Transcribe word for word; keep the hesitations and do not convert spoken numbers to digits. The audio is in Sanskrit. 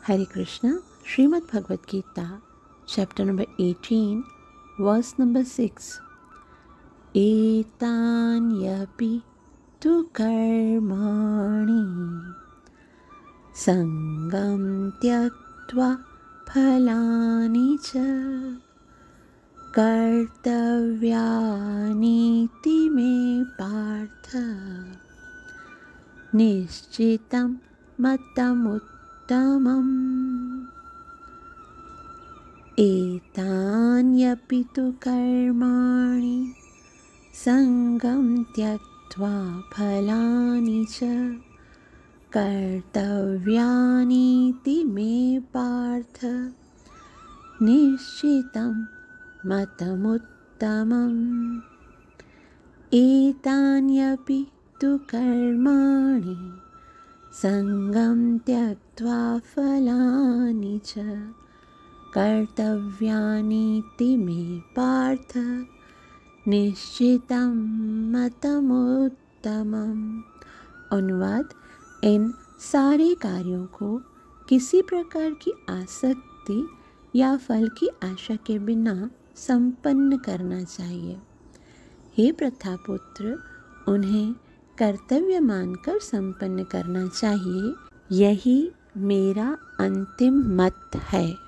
Hare Krishna, Srimad Bhagavad Gita, chapter number eighteen, verse number six. Etanyapi tu karmani sangam tyaktva phalani cha kartavyani ti me partha nishchitam matamuttamam. Etanyapi tu karmani sangam tyaktva phalani cha kartavyani ti me partha nishchitam matamuttamam. Etanyapi tu karmani sangam tyaktva phalani cha kartavyani ti me partha निश्चितं मतमुत्तमम्। अनुवाद: इन सारे कार्यों को किसी प्रकार की आसक्ति या फल की आशा के बिना संपन्न करना चाहिए। हे प्रथापुत्र, उन्हें कर्तव्य मानकर संपन्न करना चाहिए। यही मेरा अंतिम मत है।